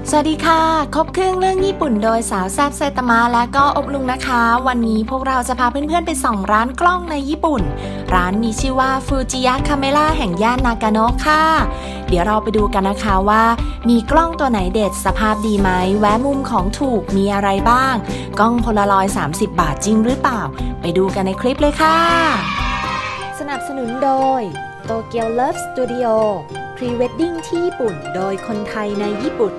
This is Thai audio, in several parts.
สวัสดีค่ะครบเครื่องเรื่องญี่ปุ่นโดยสาวแซ่บไซตามะและก็อบลุงนะคะวันนี้พวกเราจะพาเพื่อนๆไปส่องร้านกล้องในญี่ปุ่นร้านมีชื่อว่าฟูจิยะคาเมล่าแห่งย่านนากาโนะค่ะเดี๋ยวเราไปดูกันนะคะว่ามีกล้องตัวไหนเด็ดสภาพดีไหมแวะมุมของถูกมีอะไรบ้างกล้องโพลารอยด์30 บาทจริงหรือเปล่าไปดูกันในคลิปเลยค่ะสนับสนุนโดยโตเกียวเลิฟสตูดิโอพรีเวดดิ้งที่ญี่ปุ่นโดยคนไทยในญี่ปุ่น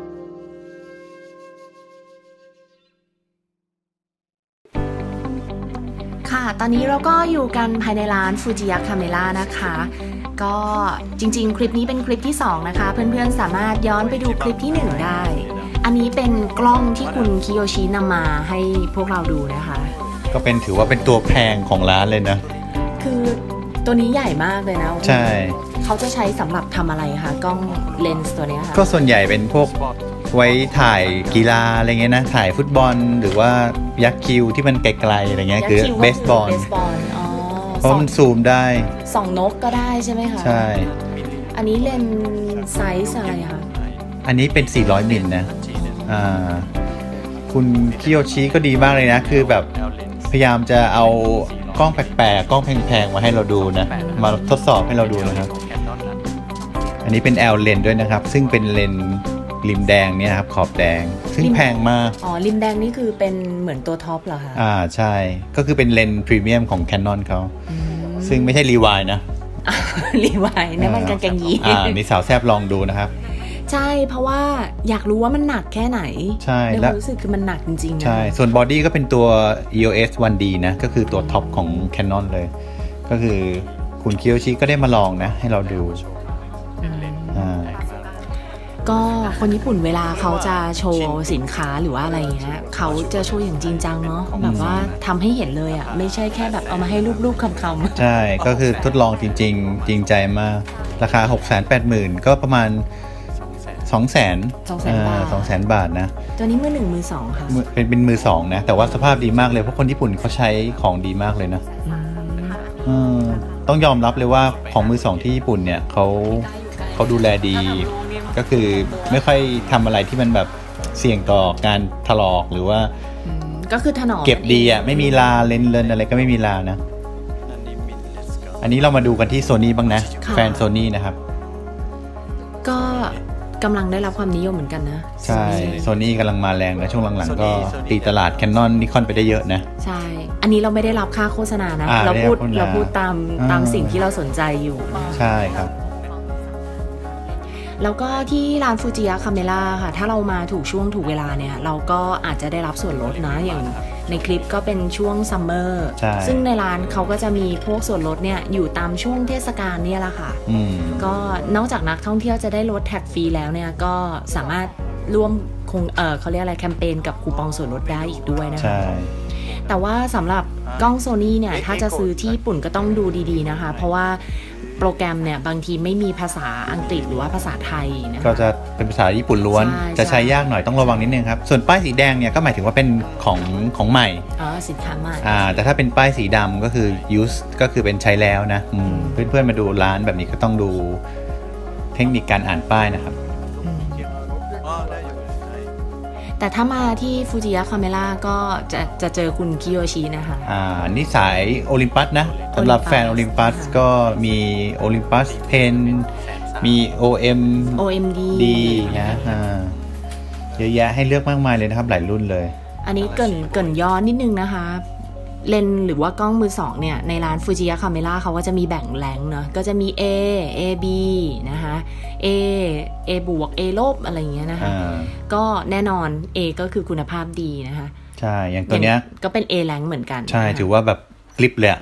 ค่ะตอนนี้เราก็อยู่กันภายในร้านฟูจิยะคาเมล่านะคะก็จริงๆคลิปนี้เป็นคลิปที่2นะคะเพื่อนๆสามารถย้อนไปดูคลิปที่1ได้อันนี้เป็นกล้องที่คุณคิโยชินำมาให้พวกเราดูนะคะก็เป็นถือว่าเป็นตัวแพงของร้านเลยนะคือตัวนี้ใหญ่มากเลยนะใช่เขาจะใช้สำหรับทำอะไรคะกล้องเลนส์ตัวนี้ค่ะก็ส่วนใหญ่เป็นพวกไว้ถ่ายกีฬาอะไรเงี้ยนะถ่ายฟุตบอลหรือว่ายักษ์คิวที่มันไกลๆอะไรเงี้ยคือเบสบอลเพราะมันซูมได้ส่องนกก็ได้ใช่ไหมคะใช่อันนี้เลนส์ไซส์อะไรคะอันนี้เป็น400มิลนะคุณคิโยชิก็ดีมากเลยนะคือแบบพยายามจะเอากล้องแปลกๆกล้องแพงๆมาให้เราดูนะมาทดสอบให้เราดูนะครับอันนี้เป็น L เลนส์ด้วยนะครับซึ่งเป็นเลนส์ริมแดงเนี่ยครับขอบแดงซึ่งแพงมากอ๋อริมแดงนี่คือเป็นเหมือนตัวท็อปเหรอคะใช่ก็คือเป็นเลนส์พรีเมียมของ Canon เขาซึ่งไม่ใช่รีไวน์นะรีไวน์นี่มันกางเกงยีนนี่สาวแซบลองดูนะครับใช่เพราะว่าอยากรู้ว่ามันหนักแค่ไหนใช่แล้วรู้สึกคือมันหนักจริงๆนะใช่ส่วนบอดี้ก็เป็นตัว EOS 1D นะก็คือตัวท็อปของ Canon เลยก็คือคุณคิโยชิก็ได้มาลองนะให้เราดูก็คนญี่ปุ่นเวลาเขาจะโชว์สินค้าหรือว่าอะไรเงี้ยเขาจะโชว์อย่างจริงจังเนาะแบบว่าทำให้เห็นเลยอ่ะไม่ใช่แค่แบบเอามาให้รูปๆคำๆใช่ก็คือทดลองจริงๆจริงใจมากราคา 680,000 ก็ประมาณ200,000 บาทนะตัวนี้มือ1มือ2ค่ะเป็นมือ2นะแต่ว่าสภาพดีมากเลยเพราะคนญี่ปุ่นเขาใช้ของดีมากเลยนะต้องยอมรับเลยว่าของมือ2ที่ญี่ปุ่นเนี่ยเขาดูแลดีก็คือไม่ค่อยทำอะไรที่มันแบบเสี่ยงต่อการถลอกหรือว่าก็คือถนอมเก็บดีอ่ะไม่มีลาเลนอะไรก็ไม่มีลานะอันนี้เรามาดูกันที่โซนี่บ้างนะแฟนโซนี่นะครับก็กำลังได้รับความนิยมเหมือนกันนะใช่โซนี่กำลังมาแรงนะช่วงหลังๆก็ตีตลาด Canon Nikon ไปได้เยอะนะใช่อันนี้เราไม่ได้รับค่าโฆษณานะเราพูดตามสิ่งที่เราสนใจอยู่ใช่ครับแล้วก็ที่ร้านฟูจิยะคาเมล่าค่ะถ้าเรามาถูกช่วงถูกเวลาเนี่ยเราก็อาจจะได้รับส่วนลดนะอย่างในคลิปก็เป็นช่วงซัมเมอร์ซึ่งในร้านเขาก็จะมีพวกส่วนลดเนี่ยอยู่ตามช่วงเทศกาลเนี่ยแหละค่ะก็นอกจากนักท่องเที่ยวจะได้ลดแท็กฟรีแล้วเนี่ยก็สามารถร่วมเขาเรียกอะไรแคมเปญกับคูปองส่วนลดได้อีกด้วยนะคะแต่ว่าสำหรับกล้องโซนี่เนี่ยถ้าจะซื้อที่ญี่ปุ่นก็ต้องดูดีๆนะคะเพราะว่าโปรแกรมเนี่ยบางทีไม่มีภาษาอังกฤษหรือว่าภาษาไทยนะก็จะเป็นภาษาญี่ปุ่นล้วนจะใช้ยากหน่อยต้องระวังนิดนึงครับส่วนป้ายสีแดงเนี่ยก็หมายถึงว่าเป็นของใหม่สินค้าใหม่แต่ถ้าเป็นป้ายสีดำก็คือ use ก็คือเป็นใช้แล้วนะเพื่อนๆมาดูร้านแบบนี้ก็ต้องดูเทคนิคการอ่านป้ายนะครับแต่ถ้ามาที่ฟูจิยะคาเมล่าก็จะเจอคุณคิโยชินะคะนี่สายโอลิมปัสนะสำหรับแฟนโอลิมปัสก็มีโอลิมปัสเพนมี OMD นะเยอะแยะให้เลือกมากมายเลยนะครับหลายรุ่นเลยอันนี้เกินย้อนนิดนึงนะคะเลนหรือว่ากล้องมือ2เนี่ยในร้านฟูจิยะคาเมล่าเขาก็จะมีแบ่งแรงเนาะก็จะมี A B นะคะ A บวก A ลบอะไรอย่างเงี้ยนะคะก็แน่นอน A ก็คือคุณภาพดีนะคะใช่อย่างตัวเนี้ยก็เป็น A แรงเหมือนกันใช่ถือว่าแบบคลิปเลย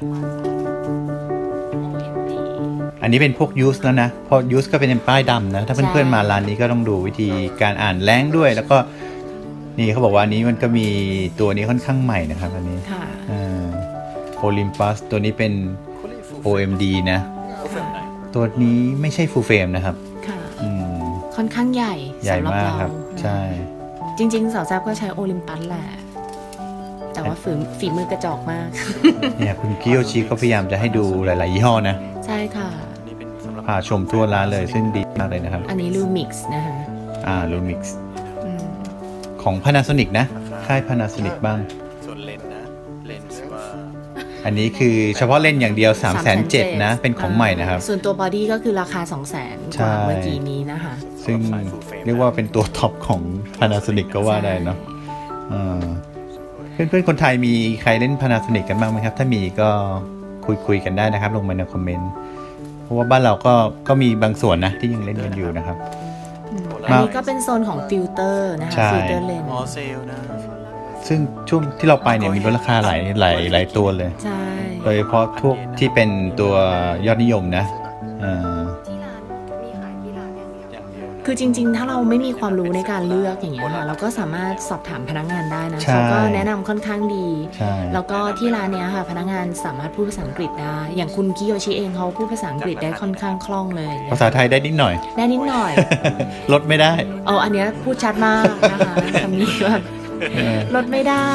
อันนี้เป็นพวกยูสแล้วนะพอยูสก็เป็นป้ายดำนะถ้าเพื่อนๆมาร้านนี้ก็ต้องดูวิธีการอ่านแรงด้วยแล้วก็นี่เขาบอกว่านี้มันก็มีตัวนี้ค่อนข้างใหม่นะครับอันนี้โอลิมปัสตัวนี้เป็น OMD นะตัวนี้ไม่ใช่ full frame นะครับค่อนข้างใหญ่มากครับใช่จริงๆสาวแซ่บก็ใช้โอลิมปัสแหละแต่ว่าฝีมือกระจอกมากเนี่ยคุณคิโยชิก็พยายามจะให้ดูหลายๆยี่ห้อนะใช่ค่ะพาชมทั่วร้านเลยซึ่งดีมากเลยนะครับอันนี้ลูมิกส์นะคะลูมิกส์ของ Panasonic นะค่าย Panasonic บ้างส่วนเลนนะเลนส์ว่าอันนี้คือเฉพาะเลนส์อย่างเดียว 370,000 นะเป็นของใหม่นะครับส่วนตัวบอดี้ก็คือราคา 200,000 กว่าเมื่อกี้นี้นะคะซึ่งเรียกว่าเป็นตัวท็อปของ Panasonic ก็ว่าได้เนาะเพื่อนๆคนไทยมีใครเล่น Panasonic กันบ้างไหมครับถ้ามีก็คุยกันได้นะครับลงมาในคอมเมนต์เพราะว่าบ้านเราก็มีบางส่วนนะที่ยังเล่นกันอยู่นะครับอันนี้ก็เป็นโซนของฟิลเตอร์นะคะฟิลเตอร์เลนส์เซลนะซึ่งช่วงที่เราไปเนี่ยมีลดราคาหลายตัวเลยใช่โดยเฉพาะพวกที่เป็นตัวยอดนิยมนะคือจริงๆถ้าเราไม่มีความรู้ในการเลือกอย่างเงี้ยค่ะเราก็สามารถสอบถามพนักงานได้นะเขาก็แนะนำค่อนข้างดีแล้วก็ที่ร้านเนี้ยค่ะพนักงานสามารถพูดภาษาอังกฤษได้อย่างคุณคิโยชิเองเขาพูดภาษาอังกฤษได้ค่อนข้างคล่องเลยภาษาไทยได้นิดหน่อยลดไม่ได้อันเนี้ยพูดชัดมากนะคะคำนี้แบบลดไม่ได้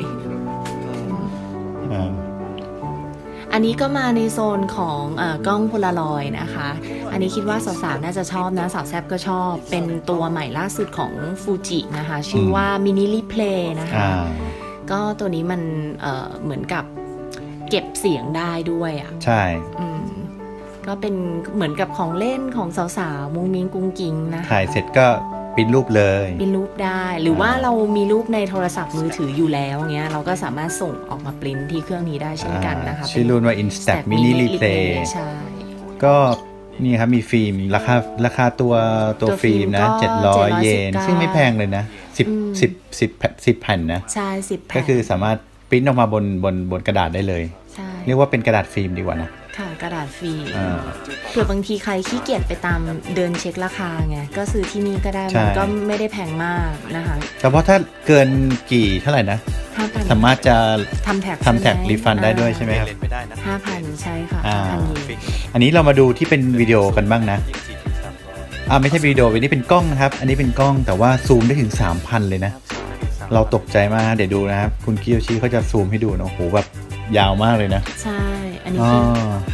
อันนี้ก็มาในโซนของกล้องโพลารอยด์นะคะอันนี้คิดว่าสาวๆน่าจะชอบนะสาวแซบก็ชอบเป็นตัวใหม่ล่าสุดของฟูจินะคะชื่อว่ามินิรีเพลย์นะคะก็ตัวนี้มันเหมือนกับเก็บเสียงได้ด้วยอ่ะใช่ก็เป็นเหมือนกับของเล่นของสาวๆมุ้งมิ้งกุ้งกิ้งนะถ่ายเสร็จก็ปริ้นรูปเลยปริ้นรูปได้หรือว่าเรามีรูปในโทรศัพท์มือถืออยู่แล้วเงี้ยเราก็สามารถส่งออกมาปริ้นที่เครื่องนี้ได้เช่นกันนะคะชื่อรุ่นว่า Instax Mini Replay ใช่ก็นี่ครับมีฟิล์มราคาตัวฟิล์มนะ700 เยนซึ่งไม่แพงเลยนะ10 แผ่นนะใช่10 แผ่นก็คือสามารถปริ้นออกมาบนกระดาษได้เลยเรียกว่าเป็นกระดาษฟิล์มดีกว่านะค่ะกระดาษฟิล์มเผื่อบางทีใครขี้เกียจไปตามเดินเช็คราคาไงก็ซื้อที่นี่ก็ได้มันก็ไม่ได้แพงมากนะคะแต่เพราะถ้าเกินเท่าไหร่นะสามารถจะทำแท็กรีฟันได้ด้วยใช่ไหมครับ 5,000 ใช่ค่ะอันนี้เรามาดูที่เป็นวิดีโอกันบ้างนะไม่ใช่วิดีโออันนี้เป็นกล้องนะครับอันนี้เป็นกล้องแต่ว่าซูมได้ถึง 3,000 เลยนะเราตกใจมากเดี๋ยวดูนะครับคุณคิโยชิเขาจะซูมให้ดูนะโอ้โหแบบยาวมากเลยนะใช่อันนี้คือ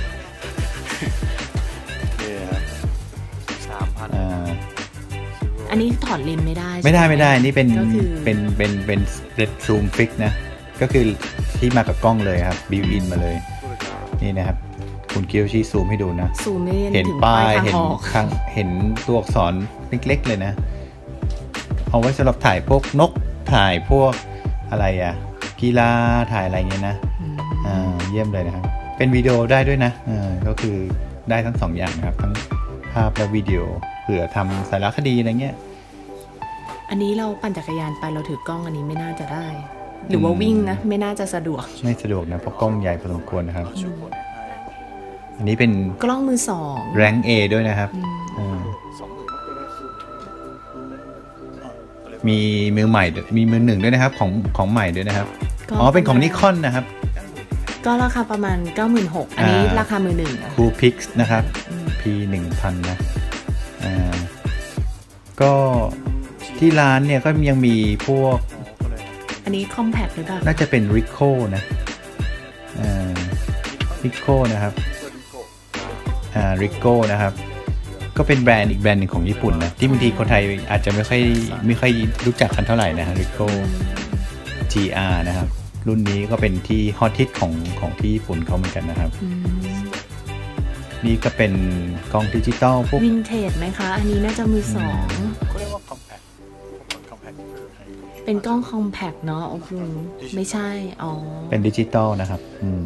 อันนี้ถอดเลนส์ไม่ได้นี่เป็นเรดซูมฟิกนะก็คือที่มากับกล้องเลยครับบิวอินมาเลยนี่นะครับคุณคิโยชิซูมให้ดูนะซูมเห็นป้ายเห็นตัวอักษรเล็กๆเลยนะเอาไว้สำหรับถ่ายพวกนกถ่ายพวกอะไรกีฬาถ่ายอะไรเงี้ยนะเยี่ยมเลยนะครับเป็นวิดีโอได้ด้วยนะก็คือได้ทั้ง2 อย่างนะครับทั้งภาพและวิดีโอเผื่อทำสารคดีอะไรเงี้ยอันนี้เราปั่นจักรยานไปเราถือกล้องอันนี้ไม่น่าจะได้หรือว่าวิ่งนะไม่น่าจะสะดวกไม่สะดวกนะเพราะกล้องใหญ่พอสมควรนะครับอันนี้เป็นกล้องมือ2 แรงAด้วยนะครับมีมือใหม่มีมือ1ด้วยนะครับของใหม่ด้วยนะครับเป็นของนิคอนนะครับก็ราคาประมาณ 96,000 อันนี้ราคามือ1 Coolpix นะครับ P1000 นะก็ที่ร้านเนี่ยก็ยังมีพวกอันนี้ Compact หรือเปล่าน่าจะเป็น Ricoh นะRicoh นะครับRicoh นะครับก็เป็นแบรนด์อีกแบรนด์หนึ่งของญี่ปุ่นนะที่บางทีคนไทยอาจจะไม่ค่อยรู้จักกันเท่าไหร่นะฮะ Ricoh GR นะครับรุ่นนี้ก็เป็นที่ฮอตฮิตของที่ญี่ปุ่นเขาเหมือนกันนะครับนี่ก็เป็นกล้องดิจิตอลพวกวินเทจไหมคะอันนี้น่าจะมือ2 ก็เรียกว่าคอมแพคเป็นกล้องคอมแพคเนาะไม่ใช่เป็นดิจิตอลนะครับ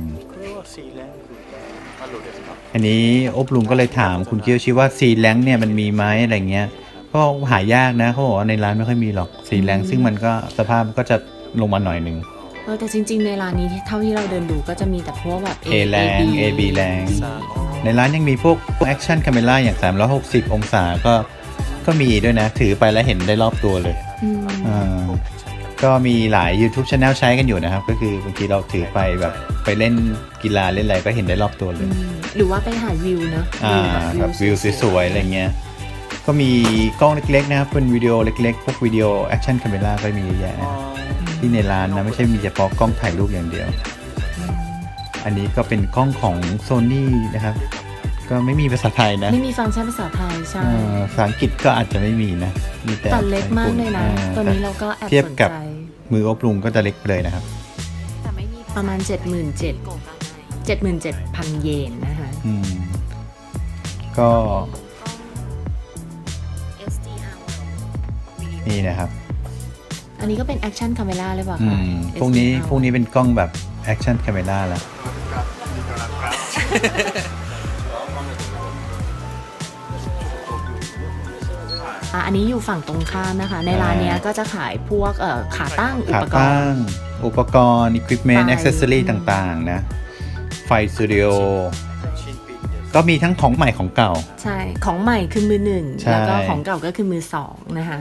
อันนี้อบลุงก็เลยถามคุณคิโยชิว่าซีแลงเนี่ยมันมีไหมอะไรเงี้ยก็หายากนะเขาบอกว่าในร้านไม่ค่อยมีหรอกซีแลงซึ่งมันก็สภาพก็จะลงมาหน่อยนึงแต่จริงๆในร้านนี้เท่าที่เราเดินดูก็จะมีแต่พวกแบบ A แรง AB แรงในร้านยังมีพวกแอคชั่นคาเมล่าอย่าง360 องศาก็มีด้วยนะถือไปแล้วเห็นได้รอบตัวเลยก็มีหลาย YouTube Channel ใช้กันอยู่นะครับก็คือบางทีเราถือไปแบบไปเล่นกีฬาเล่นอะไรก็เห็นได้รอบตัวเลยหรือว่าไปถ่ายวิวเนาะแบบวิวสวยๆอะไรเงี้ยก็มีกล้องเล็กๆนะครับเป็นวิดีโอเล็กๆพวกวิดีโอแอคชั่นคาเมล่าก็มีเยอะแยะที่ในร้านนะไม่ใช่มีเฉพาะกล้องถ่ายรูปอย่างเดียวอันนี้ก็เป็นกล้องของ Sony นะครับก็ไม่มีภาษาไทยนะไม่มีฟังก์ชันภาษาไทยใช่ภาษาอังกฤษก็อาจจะไม่มีนะมีแต่เล็กมากเลยนะตัวนี้เราก็แอบเทียบกับมืออบลุงก็จะเล็กไปเลยนะครับประมาณ 77,000 เยนนะคะก็นี่นะครับอันนี้ก็เป็นแอคชั่นคาเมล่าเลยป่ะคะพวกนี้เป็นกล้องแบบแอคชั่นคาเมล่าแล้วอันนี้อยู่ฝั่งตรงข้ามนะคะในร้านนี้ก็จะขายพวกขาตั้งอุปกรณ์อุอิควิปเมนต์ แอ็กเซสซอรี่ต่างๆนะไฟสตูดิโอก็มีทั้งของใหม่ของเก่าใช่ของใหม่คือมือหนึ่งแล้วก็ของเก่าก็คือมือสองนะคะ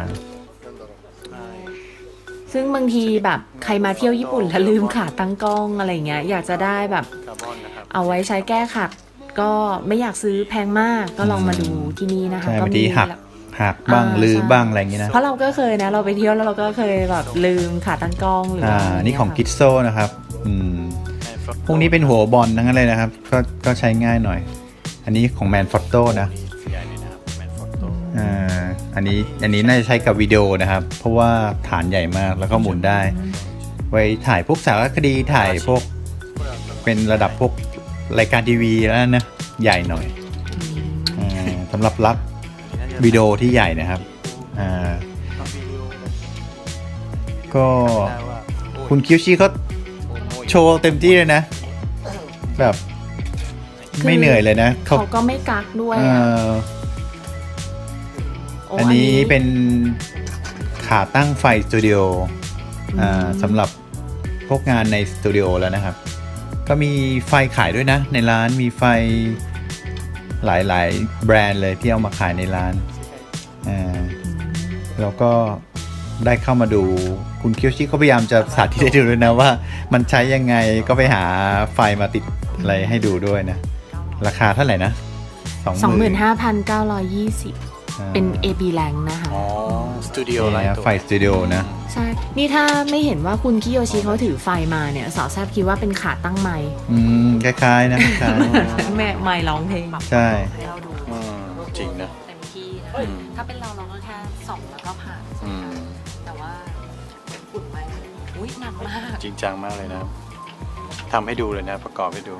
ซึ่งบางทีแบบใครมาเที่ยวญี่ปุ่นแล้วลืมขาตั้งกล้องอะไรเงี้ยอยากจะได้แบบเอาไว้ใช้แก้ขัดก็ไม่อยากซื้อแพงมากก็ลองมาดูที่นี่นะคะก็มีหักบ้างลืมบ้างอะไรอย่างงี้นะเพราะเราก็เคยนะเราไปเที่ยวแล้วเราก็เคยแบบลืมขาตั้งกล้องหรือนี่ของกิทโซนะครับพวกนี้เป็นหัวบอลทั้งนั้นเลยนะครับก็ใช้ง่ายหน่อยอันนี้ของแมนฟอตโต้นะอันนี้น่าจะใช้กับวิดีโอนะครับเพราะว่าฐานใหญ่มากแล้วก็หมุนได้ไว้ถ่ายพวกสารคดีถ่ายพวกเป็นระดับพวกรายการทีวีแล้วนะใหญ่หน่อยสำหรับรับวิดีโอที่ใหญ่นะครับก็คุณคิวชิเขาโชว์เต็มที่เลยนะแบบไม่เหนื่อยเลยนะเขาก็ไม่กักด้วยอันนี้เป็นขาตั้งไฟสตูดิโอสำหรับพวกงานในสตูดิโอแล้วนะครับก็มีไฟขายด้วยนะในร้านมีไฟหลายแบรนด์เลยที่เอามาขายในร้านแล้วก็ได้เข้ามาดูคุณคิวชิเขาพยายามจะสาธิตให้ดูด้วยนะว่ามันใช้ยังไงก็ไปหาไฟมาติดอะไรให้ดูด้วยนะราคาเท่าไหร่นะ 25,920 เป็น AB Rank นะคะสตูดิโอไลท์ไฟสตูดิโอนะใช่นี่ถ้าไม่เห็นว่าคุณคิโยชิเขาถือไฟมาเนี่ยสาวแซบคิดว่าเป็นขาตั้งไมค์คล้ายๆนะคล้ายแม่ไมค์ร้องเพลงใช่จริงนะเต็มที่ถ้าเป็นเราก็แค่ส่องแล้วก็ผ่านแต่ว่าฝุ่นไมค์อุ้ยหนักมากจริงจังมากเลยนะทำให้ดูเลยนะประกอบให้ดู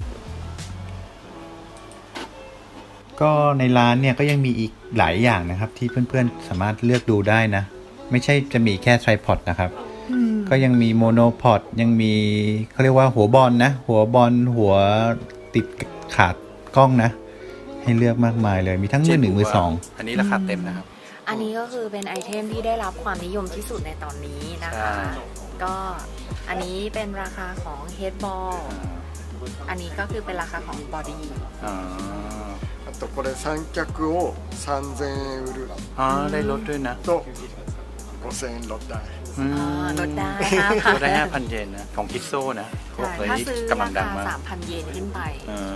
ก็ในร้านเนี่ยก็ยังมีอีกหลายอย่างนะครับที่เพื่อนๆสามารถเลือกดูได้นะไม่ใช่จะมีแค่ไทรพอดนะครับก็ยังมีโมโนพอดยังมีเขาเรียกว่าหัวบอลนะหัวบอลหัวติดขาดกล้องนะให้เลือกมากมายเลยมีทั้งมือหนึ่งมือสองอันนี้ราคาเต็มนะครับอันนี้ก็คือเป็นไอเทมที่ได้รับความนิยมที่สุดในตอนนี้นะคะก็อันนี้เป็นราคาของเฮดบอลอันนี้ก็คือเป็นราคาของบอดี้これ三脚を3000円売るได้ลดด้วยนะと5000円ลดได้ลดได้ลดได้ 5,000 เยนนะของคิดโซ่นะถ้าซื้อราคา 3,000 เยนขึ้นไป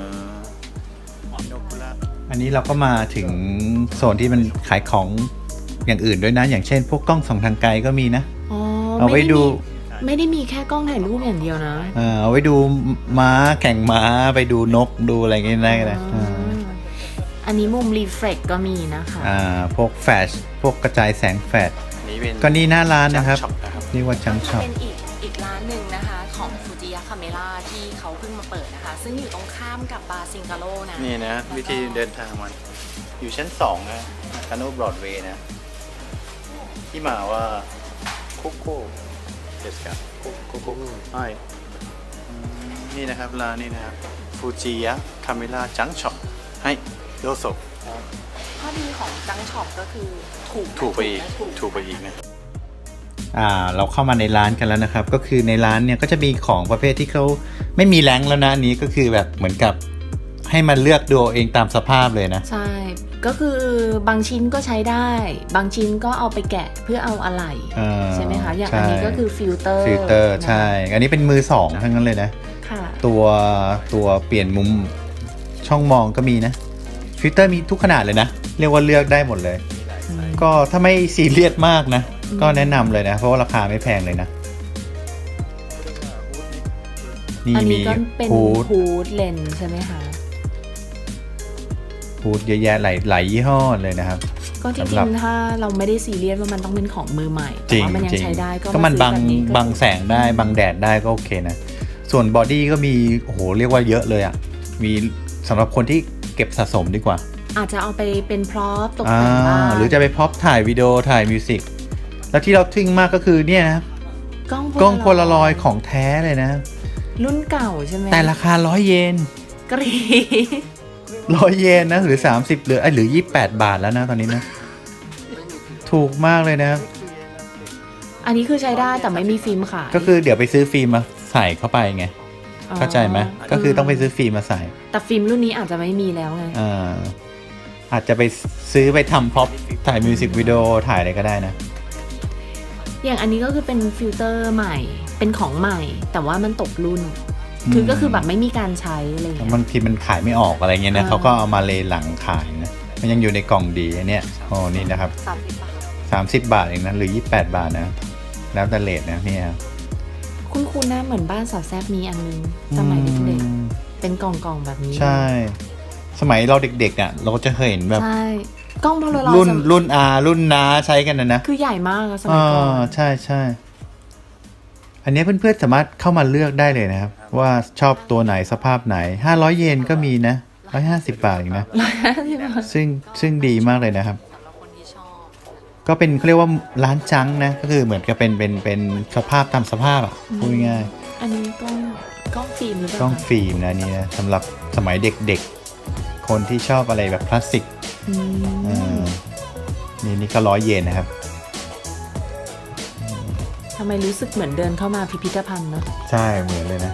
อันนี้เราก็มาถึงโซนที่มันขายของอย่างอื่นด้วยนะอย่างเช่นพวกกล้องส่องทางไกลก็มีนะเอาไว้ดูไม่ได้มีแค่กล้องถ่ายรูปอย่างเดียวนะเอาไว้ดูม้าแข่งม้าไปดูนกดูอะไรอย่างเงี้ยได้เลยอันนี้มุมรีเฟล็กก็มีนะคะพวกแฟลชพวกกระจายแสงแฟลชก็นี่หน้าร้านนะครับนี่ว่าจังช็อปเป็นอีกร้านหนึ่งนะคะของฟูจิยะคาเมล่าที่เขาเพิ่งมาเปิดนะคะซึ่งอยู่ตรงข้ามกับบาร์ซิงคาโร่นะนี่นะวิธีเดินทางมันอยู่ชั้น2นะคาโนบรอดเวย์นะที่มาว่าโคโค่เด็ดกับโคโค่ใช่นี่นะครับร้านนี้นะครับฟูจิยะคาเมล่าจังช็อปให้โดโซข้อดีของจังช็อปก็คือถูกไปอีกนะเราเข้ามาในร้านกันแล้วนะครับก็คือในร้านเนี่ยก็จะมีของประเภทที่เขาไม่มีแรงแล้วนะนี้ก็คือแบบเหมือนกับให้มันเลือกดูเองตามสภาพเลยนะใช่ก็คือบางชิ้นก็ใช้ได้บางชิ้นก็เอาไปแกะเพื่อเอาอะไหล่ใช่ไหมคะอย่างอันนี้ก็คือฟิลเตอร์ใช่อันนี้เป็นมือ2ทั้งนั้นเลยนะตัวเปลี่ยนมุมช่องมองก็มีนะฟิลเตอร์มีทุกขนาดเลยนะเรียกว่าเลือกได้หมดเลยก็ถ้าไม่ซีเรียสมากนะก็แนะนำเลยนะเพราะว่าราคาไม่แพงเลยนะนี่มีฮูดเลนใช่ไหมคะพูดเยอะแยะหลายยี่ห้อเลยนะครับก็จริงๆถ้าเราไม่ได้ซีเรียสว่ามันต้องเป็นของมือใหม่แต่ว่ามันยังใช้ได้ก็มันบังแสงได้บังแดดได้ก็โอเคนะส่วนบอดี้ก็มีโอ้โหเรียกว่าเยอะเลยอ่ะมีสำหรับคนที่เก็บสะสมดีกว่าอาจจะเอาไปเป็นพร็อพตกแต่งบ้านหรือจะไปพร็อพถ่ายวิดีโอถ่ายมิวสิกแล้วที่เราทึ่งมากก็คือเนี่ยนะกล้องโพลารอยด์ของแท้เลยนะรุ่นเก่าใช่ไหมแต่ราคา100 เยนกรี 100 เยนนะหรือ30หรือ28 บาทแล้วนะตอนนี้นะถูกมากเลยนะอันนี้คือใช้ได้แต่ไม่มีฟิล์มขายก็คือเดี๋ยวไปซื้อฟิล์มมาใส่เข้าไปไงเข้าใจไหมก็คือต้องไปซื้อฟิล์มมาใส่แต่ฟิล์มรุ่นนี้อาจจะไม่มีแล้วไงอาจจะไปซื้อไปทำพ็อปถ่ายมิวสิกวิดีโอถ่ายอะไรก็ได้นะอย่างอันนี้ก็คือเป็นฟิลเตอร์ใหม่เป็นของใหม่แต่ว่ามันตกรุ่นก็คือแบบไม่มีการใช้อะไรเงี้ยบางทีมันขายไม่ออกอะไรเงี้ยนะเขาก็เอามาเลหลังขายนะมันยังอยู่ในกล่องดีอันเนี้ยโอ้นี่นะครับ30 บาทเองนะหรือ28 บาทนะแล้วแต่เลทนะเนี่ยคุณนะเหมือนบ้านสาวแซบมีอันนึงสมัยเด็กๆเป็นกล่องแบบนี้ใช่สมัยเราเด็กๆอ่ะเราก็จะเคยเห็นแบบใช่กล้องโพลารอยด์รุ่นรุ่นน้าใช้กันนะคือใหญ่มากสมัยก่อนใช่อันนี้เพื่อนๆสามารถเข้ามาเลือกได้เลยนะครับว่าชอบตัวไหนสภาพไหน500 เยนก็มีนะ150 บาทเองนะซึ่งดีมากเลยนะครับก็เป็นเขาเรียกว่าร้านจังนะก็คือเหมือนกับเป็นสภาพตามสภาพอ่ะพูดง่ายอันนี้กล้องฟิล์มหรือเปล่ากล้องฟิล์มนะนี่นะสำหรับสมัยเด็กๆคนที่ชอบอะไรแบบคลาสสิกนี่ก็100 เยนนะครับทำไมรู้สึกเหมือนเดินเข้ามาพิพิธภัณฑ์เนาะใช่เหมือนเลยนะ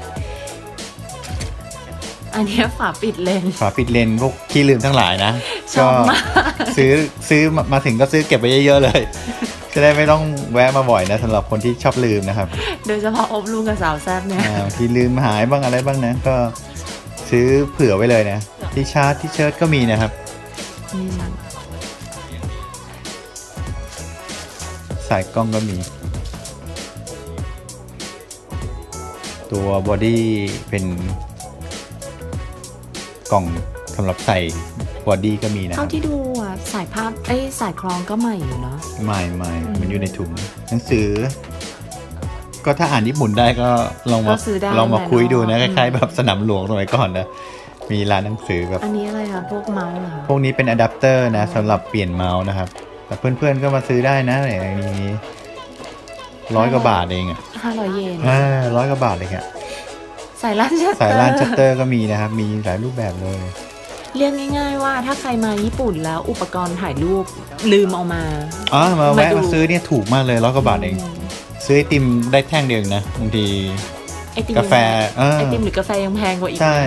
อันนี้ฝาปิดเลนพวกขี้ลืมทั้งหลายนะก็ซื้อมาถึงก็ซื้อเก็บไปเยอะๆเลยจะได้ไม่ต้องแวะมาบ่อยนะสำหรับคนที่ชอบลืมนะครับโดยเฉพาะอบลุงกับสาวแซ่บเนี่ยที่ลืมหายบ้างอะไรบ้างนะก็ซื้อเผื่อไว้เลยนะที่ชาร์จที่เชิ้ตก็มีนะครับสายกล้องก็มีตัวบอดี้เป็นกล่องสำหรับใส่บอดี้ก็มีนะเท่าที่ดูอ่ะสายภาพสายคล้องก็ใหม่อยู่เนาะใหม่มันอยู่ในถุงหนังสือก็ถ้าอ่านญี่ปุ่นได้ก็ลองมาคุยดูนะคล้ายๆแบบสนามหลวงสมัยก่อนนะมีร้านหนังสือแบบอันนี้อะไรคะพวกเมาส์เหรอพวกนี้เป็นอะแดปเตอร์นะสำหรับเปลี่ยนเมาส์นะครับแต่เพื่อนๆก็มาซื้อได้นะอย่างนี้100 กว่าบาทเองอ่ะ 500 เยน 100 กว่าบาทเองอ่ะสายร้านชัตเตอร์ก็มีนะครับมีหลายรูปแบบเลยเรียกง่ายๆว่าถ้าใครมาญี่ปุ่นแล้วอุปกรณ์ถ่ายรูปลืมเอามาแวะมาซื้อเนี่ยถูกมากเลย100 กว่าบาทเองซื้อไอติมได้แท่งเดียวนะบางทีกาแฟไอติมหรือกาแฟยังแพงกว่าอีกใช่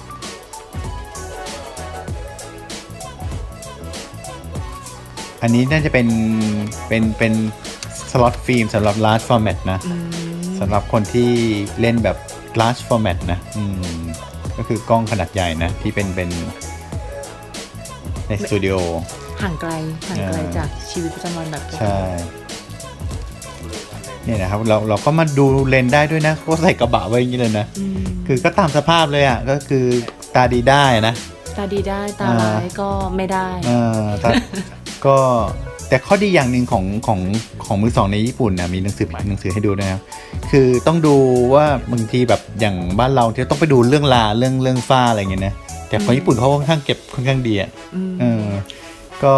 อันนี้น่าจะเป็นสล็อตฟิล์มสำหรับ large format นะสำหรับคนที่เล่นแบบ large format นะก็คือกล้องขนาดใหญ่นะที่เป็นในสตูดิโอห่างไกลจากชีวิตประจำวันแบบใช่เนี่ยนะครับเราก็มาดูเลนได้ด้วยนะก็ใส่กระบะไว้อย่างนี้เลยนะคือก็ตามสภาพเลยอ่ะก็คือตาดีได้นะตาดีได้ตาร้ายก็ไม่ได้ก็แต่ข้อดีอย่างหนึ่งของมือสองในญี่ปุ่นนะมีหนังสือให้ดูนะครับคือต้องดูว่าบางทีแบบอย่างบ้านเราที่ต้องไปดูเรื่องเรื่องฝ้าอะไรเงี้ยนะแต่ของญี่ปุ่นเขาค่อนข้างเก็บค่อนข้างดีอ่ะก็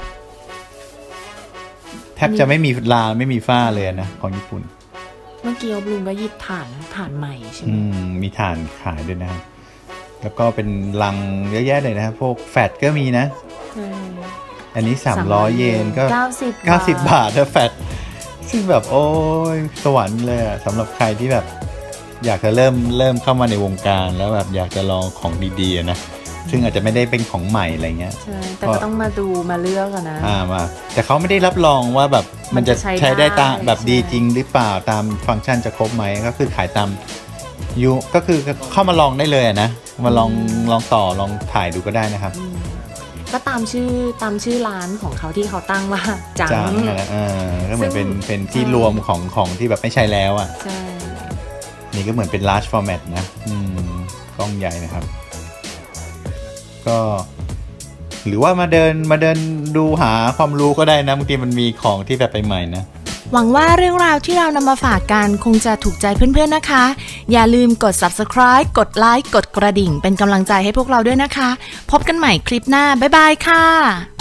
แทบจะไม่มีไม่มีฝ้าเลยนะของญี่ปุ่นเมื่อกี้อบลุงก็หยิบถ่านใหม่ใช่ไหมมีถ่านขายด้วยนะครับแล้วก็เป็นลังเยอะแยะเลยนะครับพวกแฟตก็มีนะอันนี้300 เยนก็90 บาทนะแฟตซึ่งแบบโอ้ยสวรรค์เลยสำหรับใครที่แบบอยากจะเริ่มเข้ามาในวงการแล้วแบบอยากจะลองของดีๆนะซึ่งอาจจะไม่ได้เป็นของใหม่อะไรเงี้ยใช่แต่ก็ต้องมาดูมาเลือกนะมาแต่เขาไม่ได้รับรองว่าแบบมันจะใช้ได้ตามแบบดีจริงหรือเปล่าตามฟังก์ชันจะครบไหมก็คือขายตามก็คือเข้ามาลองได้เลยนะมาลองต่อลองถ่ายดูก็ได้นะครับก็ตามชื่อร้านของเขาที่เขาตั้งว่าจังก็เหมือนเป็นที่รวมของที่แบบไม่ใช่แล้วอ่ะใช่นี่ก็เหมือนเป็น large format นะกล้องใหญ่นะครับก็หรือว่ามาเดินดูหาความรู้ก็ได้นะบางทีมันมีของที่แบบใหม่ๆนะหวังว่าเรื่องราวที่เรานำมาฝากกันคงจะถูกใจเพื่อนๆนะคะอย่าลืมกด Subscribe กดไลค์กดกระดิ่งเป็นกำลังใจให้พวกเราด้วยนะคะพบกันใหม่คลิปหน้าบ๊ายบายค่ะ